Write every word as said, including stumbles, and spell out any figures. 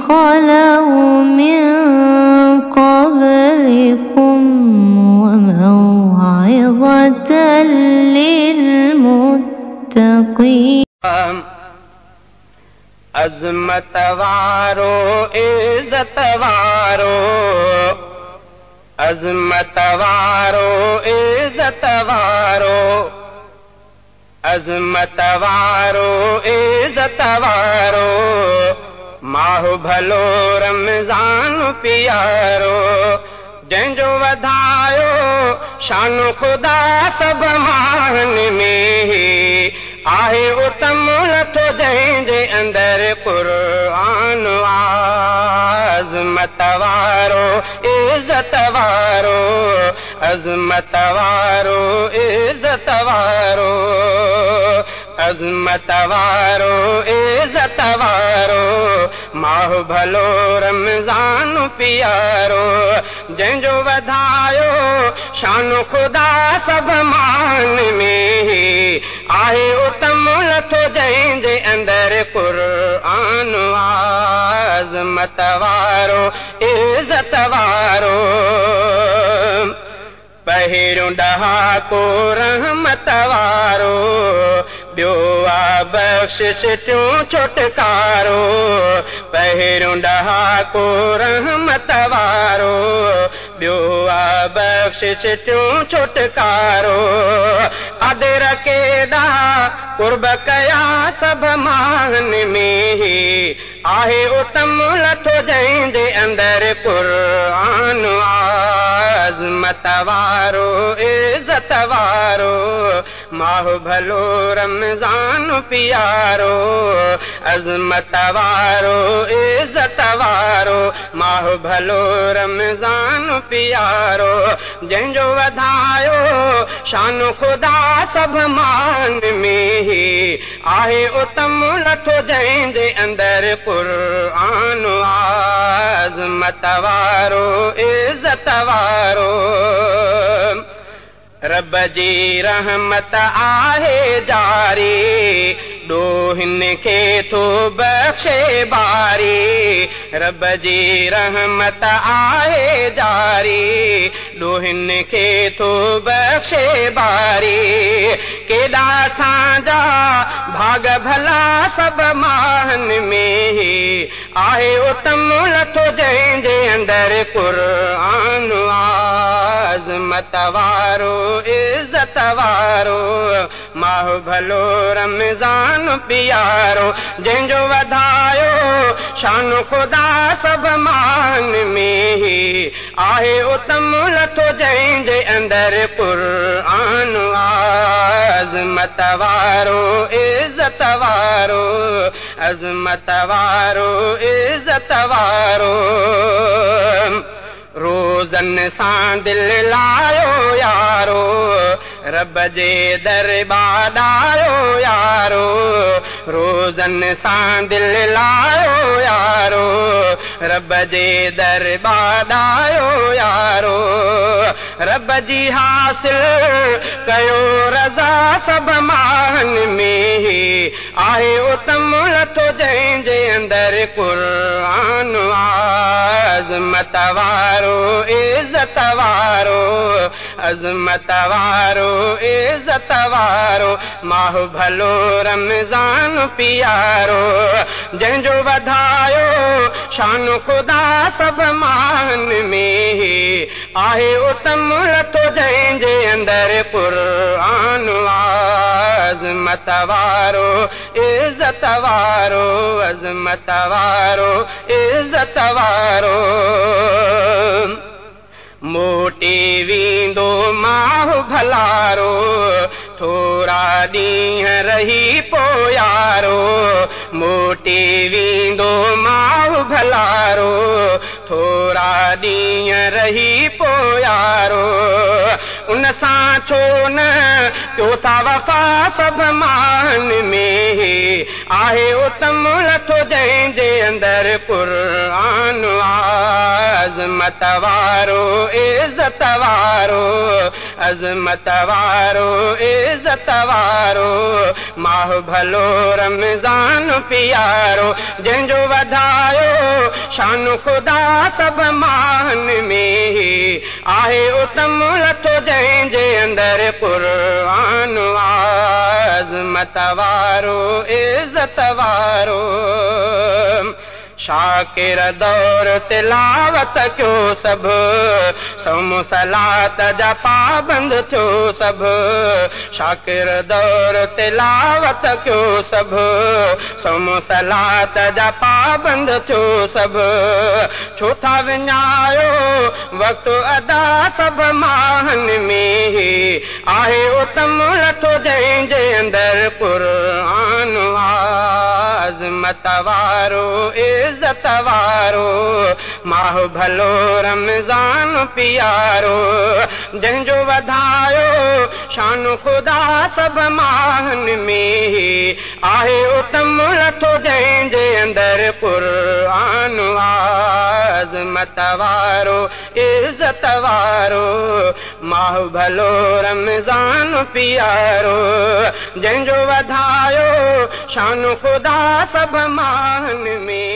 خلوا من قبلكم وموعظة للمتقين. अज़मत वारो इज़्ज़त वारो, अज़मत वारो इज़्ज़त वारो, अज़मत वारो इज़्ज़त वारो, माहु भलो रमज़ान प्यारो, जंहिंजो वधायो शान ख़ुदा सभ मान में आहे उतम लथो जंहिंजे अंदरि क़ुर्आन अज़मत वारो इज़्ज़त वारो, अज़मत वारो इज़्ज़त वारो, अज़मत वारो इज़्ज़त वारो, माहु भलो रमज़ान प्यारो, जंहिंजो वधायो शान ख़ुदा सभ मान में आहे उतम लथो जंहिंजे अंदरि क़ुर्आन अज़मत वारो इज़्ज़त वारो। पहिरियों ॾहाको रहमत वारो, ॿियो आहे बख़्शिश टियों छुटकारो, पहिरियों ॾहाको रहमत वारो, ॿियो आहे बख़्शिश टियों छुटकारो, अदर केॾा क़ुर्ब कया सभ मान में आहे उतम लथो जंहिंजे अंदरि क़ुर्आन अज़मत वारो इज़्ज़त वारो, माहु भलो रमज़ान प्यारो, अज़मत वारो इज़्ज़त वारो, माहु भलो रमज़ान प्यारो, जंहिंजो वधायो शान ख़ुदा सभ मान में आहे उतम लथो जंहिंजे अंदरि क़ुर्आन अज़मत वारो इज़्ज़त वारो। रब जी रहमत आहे जारी, ॾोहिन खे थो बख़्शे बारी, रब जी रहमत आहे जारी, ॾोहिन खे थो बख़्शे बारी, केॾा असांजा भाग भला सभ मान में आहे उतम लथो जंहिंजे अंदरि क़ुर्आन अज़मत वारो इज़्ज़त वारो, माहु भलो रमज़ान प्यारो, जंहिंजो वधायो शान ख़ुदा सभ मान में आहे उतम लथो जंहिंजे अंदरि क़ुर्आन अज़मत वारो इज़्ज़त वारो, अज़मत वारो इज़्ज़त वारो। रोज़न सां दिल लायो यारो, रब जे दरबार आयो यारो, रोज़न सां दिल लायो यारो, रब जे दरबार आयो यारो, रब जी हासिल कयो रज़ा सभ मान में आहे उतम लथो जंहिंजे अंदरि क़ुर्आन अज़मत वारो इज़्ज़त वारो, अज़मत वारो इज़्ज़त वारो, माहु भलो रमज़ान प्यारो, जंहिंजो वधायो शान ख़ुदा सभ मान में आहे उतम लथो जंहिंजे अंदरि क़ुर्आन अज़मत वारो इज़्ज़त वारो, अज़मत वारो इज़्ज़त वारो। मोटी वेंदो माहु भलारो, थोरा ॾींहं रही पोयारो, मोटी वेंदो माहु भलारो, थोरा ॾींहं रही पोयारो, उन सां छो न थियो था वफ़ा सभु मान में आहे उतम लथो जंहिंजे अंदरि क़ुरान अज़मत वारो इज़त वारो अज़मत वारो इज़त वारो माह भलो रमज़ान प्यारो जंहिंजो वधायो शान ख़ुदा सभु मान में आहे उतम लथो जंहिंजे अंदरि क़ुरान अज़मत वारो इज़त वारो शाकिर दौर तिलावत कयो सभु सोम सलात जा पाबंद थियो सभु शाकिर दौर तिलावत कयो सभु सोम सलात जा पाबंद थियो सभु छो था विञायो वक़्तु अदा सभु माहन में आहे उतम लथो जंहिंजे अंदरि क़ुरान अज़मत वारो इज़त वारो माह भलो रमज़ान प्यारो जंहिंजो वधायो शान ख़ुदा सभु माहन में आहे उतम लथो जंहिंजे अंदरि क़ुरान अज़मत वारो इज़त वारो माह भलो रमज़ान प्यारो जंहिंजो वधायो शान ख़ुदा सभु माहन में